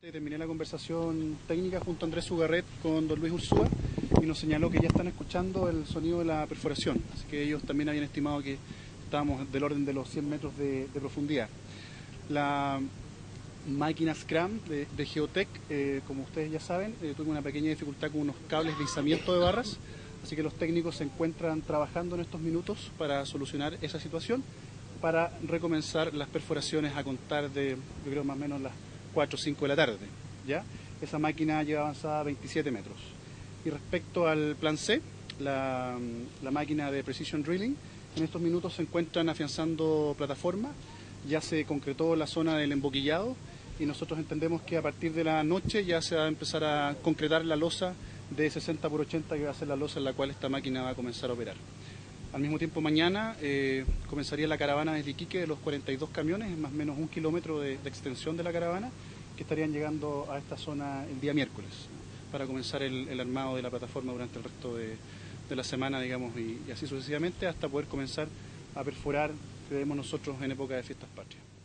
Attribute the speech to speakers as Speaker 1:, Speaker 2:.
Speaker 1: Terminé la conversación técnica junto a Andrés Sugarret con don Luis Ursúa y nos señaló que ya están escuchando el sonido de la perforación, así que ellos también habían estimado que estábamos del orden de los 100 metros de profundidad. La máquina Scrum de Geotech, como ustedes ya saben, tuvo una pequeña dificultad con unos cables de izamiento de barras, así que los técnicos se encuentran trabajando en estos minutos para solucionar esa situación, para recomenzar las perforaciones a contar de, yo creo, más o menos las 4 o 5 de la tarde. ¿Ya? Esa máquina lleva avanzada 27 metros. Y respecto al plan C, la máquina de Precision Drilling, en estos minutos se encuentran afianzando plataforma, ya se concretó la zona del emboquillado y nosotros entendemos que a partir de la noche ya se va a empezar a concretar la losa de 60 por 80 que va a ser la losa en la cual esta máquina va a comenzar a operar. Al mismo tiempo mañana comenzaría la caravana desde Iquique de los 42 camiones, es más o menos 1 kilómetro de extensión de la caravana, que estarían llegando a esta zona el día miércoles para comenzar el armado de la plataforma durante el resto de la semana, digamos, y así sucesivamente hasta poder comenzar a perforar, creemos nosotros, en época de fiestas patrias.